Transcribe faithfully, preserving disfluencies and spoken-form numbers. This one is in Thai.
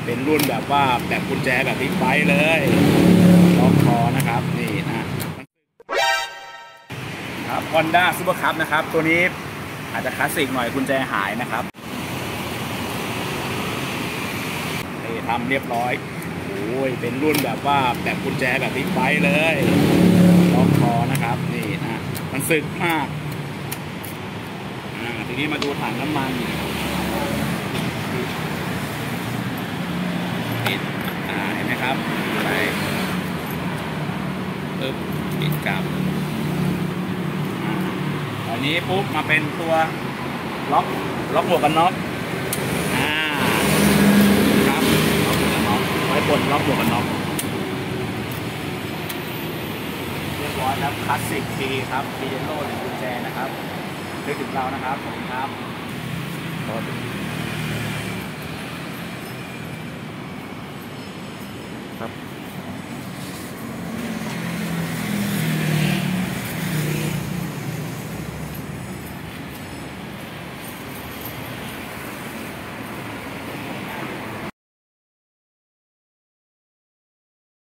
เป็นรุ่นแบบว่าแบบกุญแจแบบบิ๊กไบค์เลยล็อกคอนะครับนี่นะครับ Honda Super Cup นะครับตัวนี้อาจจะคลาสสิกหน่อยกุญแจหายนะครับนี่ทำเรียบร้อยโอ้ยเป็นรุ่นแบบว่าแบบกุญแจแบบบิ๊กไบค์เลยล็อกคอนะครับนี่นะมันสึกมากอ่าทีนี้มาดูถังน้ำมันปิดอ่าเห็นไหมครับไปปึ๊บปิดกลับอันนี้ปุ๊บมาเป็นตัวล็อกล็อกหมวกกันน็อกอ่าครับล็อกหมวกกันน็อกไว้บนล็อกหมวกกันน็อกเรียบร้อยครับคลาสสิกทีครับทีเยลโล่หรือกุญแจนะครับนึกถึงเรานะครับขอบคุณครับครับ